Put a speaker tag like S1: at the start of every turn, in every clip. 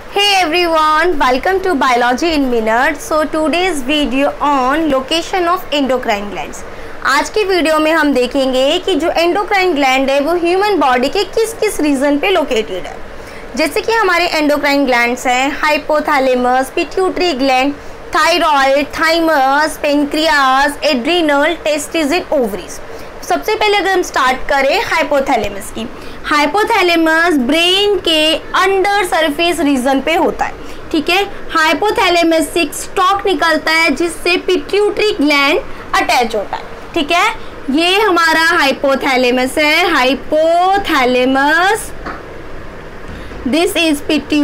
S1: Hey everyone, welcome to Biology in Minutes. So today's video on location of endocrine glands. आज की video में हम देखेंगे कि जो एंडोक्राइन ग्लैंड है वो ह्यूमन बॉडी के किस किस रीजन पे लोकेटेड है। जैसे कि हमारे एंडोक्राइन ग्लैंड्स हैं hypothalamus, pituitary gland, thyroid, thymus, pancreas, adrenal, testis and ovaries. सबसे पहले अगर हम स्टार्ट करें हाइपोथैलेमस की, हाइपोथैलेमस ब्रेन के अंडर सरफेस रीजन पे होता है। ठीक है, हाइपोथैलेमस से एक स्टॉक निकलता है जिससे पिट्यूटरी ग्लैंड अटैच होता है। ठीक है, ये हमारा हाइपोथैलेमस है, hypothalamus. This is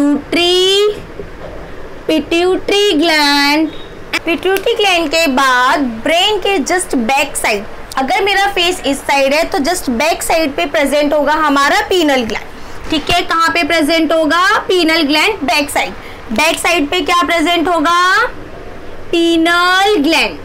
S1: pituitary gland. Pituitary gland के बाद ब्रेन के जस्ट बैक साइड, अगर मेरा फेस इस साइड है तो जस्ट बैक साइड पे प्रेजेंट होगा हमारा पीनल ग्लैंड। ठीक है, कहाँ पे प्रेजेंट होगा? Pineal gland back side. Back side पे क्या प्रेजेंट होगा? Pineal gland.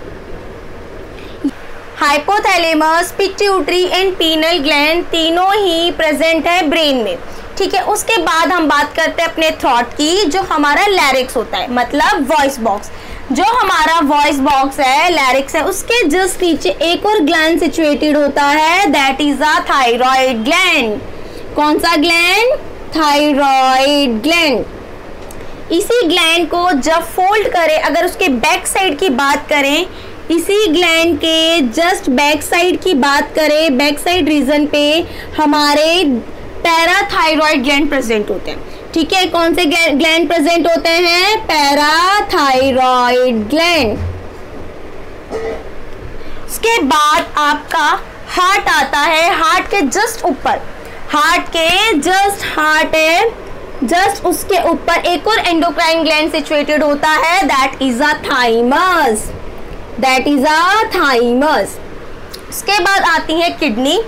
S1: Hypothalamus, pituitary and pineal gland तीनों ही प्रेजेंट है ब्रेन में। ठीक है, उसके बाद हम बात करते हैं अपने थ्रोट की, जो हमारा लैरिक्स होता है, मतलब वॉइस बॉक्स। जो हमारा वॉइस बॉक्स है, लैरिक्स है, उसके जस्ट नीचे एक और ग्लैंड सिचुएटेड होता है, that is a thyroid gland. कौन सा ग्लैंड? Thyroid gland. इसी ग्लैंड को जब फोल्ड करें, अगर उसके बैक साइड की बात करें, इसी ग्लैंड के जस्ट बैक साइड की बात करें, बैक साइड रीजन पे हमारे पैराथायरॉयड ग्लैंड प्रेजेंट होते हैं। ठीक है, कौन से ग्लैंड प्रेजेंट होते हैं? Parathyroid gland. इसके बाद आपका हार्ट आता है, हार्ट के जस्ट ऊपर, हार्ट है जस्ट उसके ऊपर एक और एंडोक्राइन ग्लैंड सिचुएटेड होता है, दैट इज अ थाइमस। इसके बाद आती है किडनी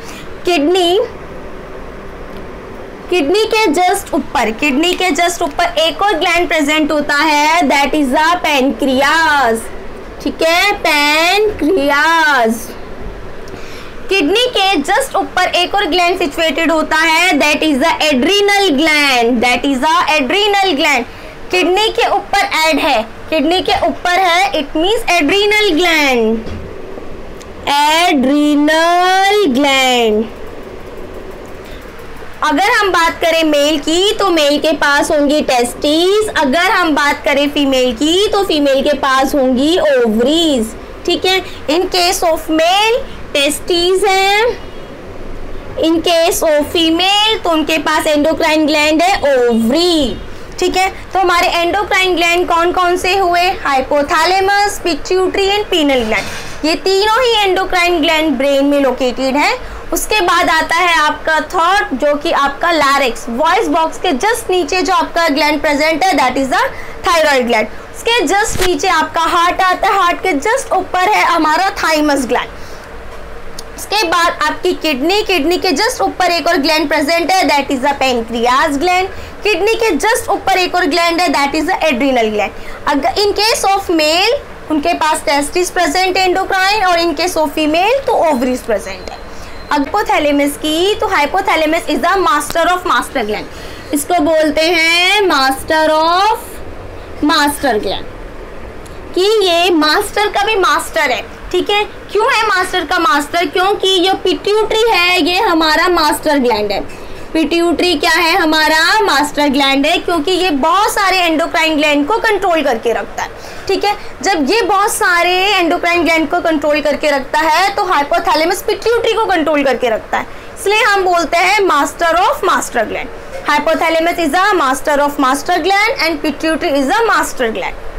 S1: के जस्ट ऊपर एक और ग्लैंड प्रेजेंट होता है, दैट इज अ पैनक्रियास। ठीक है, पैनक्रियास। किडनी के जस्ट ऊपर एक और ग्लैंड सिचुएटेड होता है, that is a adrenal gland. Kidney के ऊपर ऐड है, किडनी के ऊपर है, इट मींस एड्रिनल ग्लैंड। अगर हम बात करें मेल की तो मेल के पास होंगी टेस्टिस, अगर हम बात करें फीमेल की तो फीमेल के पास होंगी ओवरीज। ठीक है, in case of male testis है, इन केस ऑफ फीमेल तो उनके पास एंडोक्राइन ग्लैंड है, ओवरी। ठीक है, तो हमारे एंडोक्राइन ग्लैंड कौन कौन से हुए? Hypothalamus, pituitary and pineal gland. ये तीनों ही एंडोक्राइन ग्लैंड ब्रेन में लोकेटेड है। उसके बाद आता है आपका थॉट, जो कि आपका लैरिक्स, वॉइस बॉक्स के जस्ट नीचे जो आपका ग्लैंड प्रेजेंट है, that is a thyroid gland. उसके जस्ट नीचे आपका हार्ट आता है, हार्ट के जस्ट ऊपर है हमारा थाइमस ग्लैंड। उसके बाद आपकी किडनी के जस्ट ऊपर एक और ग्लैंड प्रेजेंट है, that is a pancreas gland. Kidney के जस्ट ऊपर एक और ग्लैंड है, that is a adrenal gland. अगर इन केस ऑफ मेल उनके पास टेस्टिस प्रेजेंट है एंडोक्राइन, और इन केस ऑफ फीमेल तो ओवरीज प्रेजेंट है। हाइपोथैलेमस की तो hypothalamus is the master of master gland, इसको बोलते हैं मास्टर ऑफ मास्टर ग्लैंड, कि ये मास्टर का भी मास्टर है। ठीक है, क्यों है मास्टर का मास्टर? क्योंकि जो पिट्यूटरी है ये हमारा मास्टर ग्लैंड है। पिट्यूटरी क्या है? हमारा मास्टर ग्लैंड है, क्योंकि ये बहुत सारे एंडोक्राइन ग्लैंड को कंट्रोल करके रखता है। ठीक है, जब ये बहुत सारे एंडोक्राइन ग्लैंड को कंट्रोल करके रखता है तो हाइपोथैलेमस पिट्यूटरी को कंट्रोल करके रखता है, इसलिए हम बोलते हैं master of master gland. Hypothalamus is a master of master gland and pituitary is a master gland.